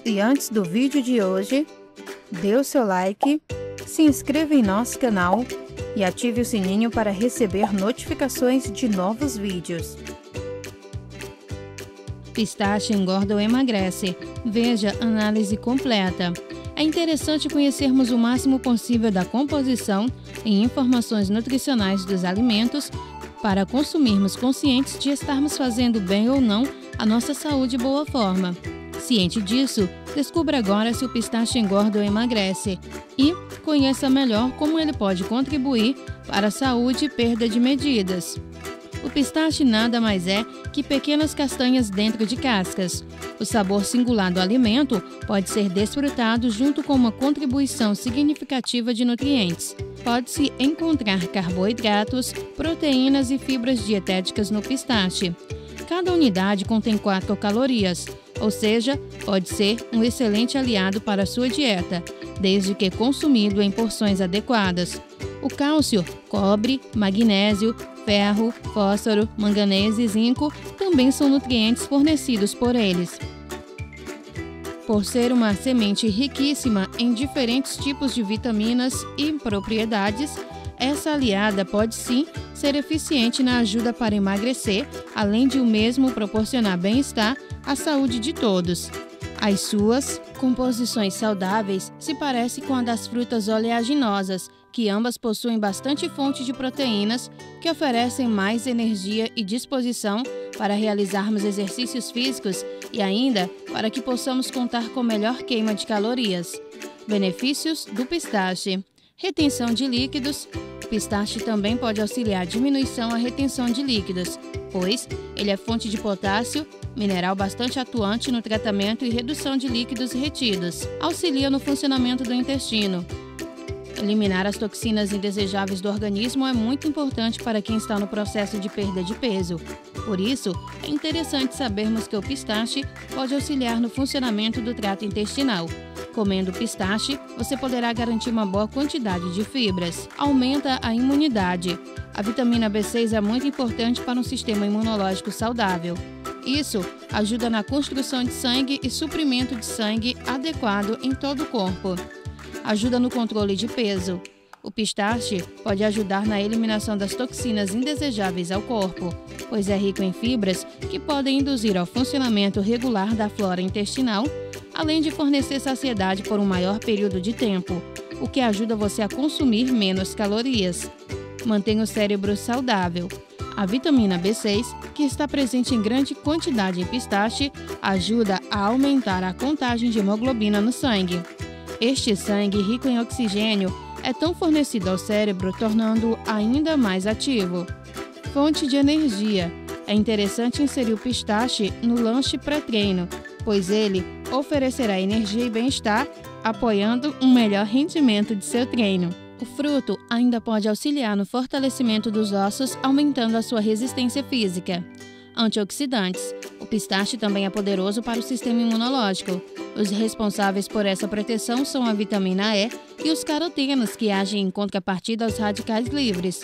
E antes do vídeo de hoje, dê o seu like, se inscreva em nosso canal e ative o sininho para receber notificações de novos vídeos. Pistache engorda ou emagrece? Veja análise completa. É interessante conhecermos o máximo possível da composição e informações nutricionais dos alimentos para consumirmos conscientes de estarmos fazendo bem ou não à nossa saúde e boa forma. Ciente disso, descubra agora se o pistache engorda ou emagrece e conheça melhor como ele pode contribuir para a saúde e perda de medidas. O pistache nada mais é que pequenas castanhas dentro de cascas. O sabor singular do alimento pode ser desfrutado junto com uma contribuição significativa de nutrientes. Pode-se encontrar carboidratos, proteínas e fibras dietéticas no pistache. Cada unidade contém 4 calorias, ou seja, pode ser um excelente aliado para a sua dieta, desde que consumido em porções adequadas. O cálcio, cobre, magnésio, ferro, fósforo, manganês e zinco também são nutrientes fornecidos por eles. Por ser uma semente riquíssima em diferentes tipos de vitaminas e propriedades, essa aliada pode sim ser eficiente na ajuda para emagrecer, além de o mesmo proporcionar bem-estar à saúde de todos. As suas composições saudáveis se parecem com a das frutas oleaginosas, que ambas possuem bastante fonte de proteínas que oferecem mais energia e disposição para realizarmos exercícios físicos e ainda para que possamos contar com melhor queima de calorias. Benefícios do pistache: retenção de líquidos. O pistache também pode auxiliar a diminuição à retenção de líquidos, pois ele é fonte de potássio, mineral bastante atuante no tratamento e redução de líquidos retidos. Auxilia no funcionamento do intestino. Eliminar as toxinas indesejáveis do organismo é muito importante para quem está no processo de perda de peso. Por isso, é interessante sabermos que o pistache pode auxiliar no funcionamento do trato intestinal. Comendo pistache, você poderá garantir uma boa quantidade de fibras. Aumenta a imunidade. A vitamina B6 é muito importante para um sistema imunológico saudável. Isso ajuda na construção de sangue e suprimento de sangue adequado em todo o corpo. Ajuda no controle de peso. O pistache pode ajudar na eliminação das toxinas indesejáveis ao corpo, pois é rico em fibras que podem induzir ao funcionamento regular da flora intestinal, além de fornecer saciedade por um maior período de tempo, o que ajuda você a consumir menos calorias. Mantém o cérebro saudável. A vitamina B6, que está presente em grande quantidade em pistache, ajuda a aumentar a contagem de hemoglobina no sangue. Este sangue rico em oxigênio é tão fornecido ao cérebro, tornando-o ainda mais ativo. Fonte de energia. É interessante inserir o pistache no lanche pré-treino, pois ele oferecerá energia e bem-estar, apoiando um melhor rendimento de seu treino. O fruto ainda pode auxiliar no fortalecimento dos ossos, aumentando a sua resistência física. Antioxidantes. O pistache também é poderoso para o sistema imunológico. Os responsáveis por essa proteção são a vitamina E e os carotenos, que agem em contrapartida aos radicais livres.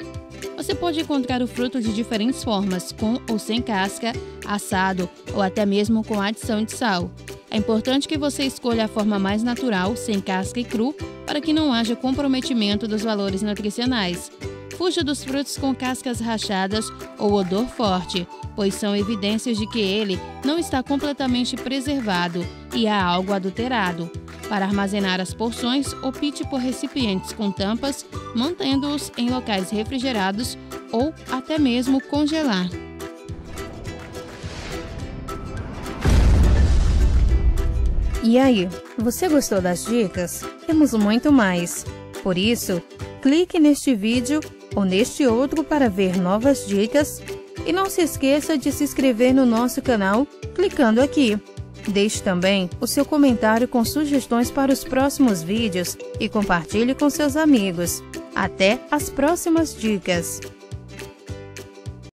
Você pode encontrar o fruto de diferentes formas, com ou sem casca, assado ou até mesmo com adição de sal. É importante que você escolha a forma mais natural, sem casca e cru, para que não haja comprometimento dos valores nutricionais. Fuja dos frutos com cascas rachadas ou odor forte, pois são evidências de que ele não está completamente preservado e há algo adulterado. Para armazenar as porções, opte por recipientes com tampas, mantendo-os em locais refrigerados ou até mesmo congelar. E aí, você gostou das dicas? Temos muito mais. Por isso, clique neste vídeo ou neste outro para ver novas dicas e não se esqueça de se inscrever no nosso canal clicando aqui. Deixe também o seu comentário com sugestões para os próximos vídeos e compartilhe com seus amigos. Até as próximas dicas!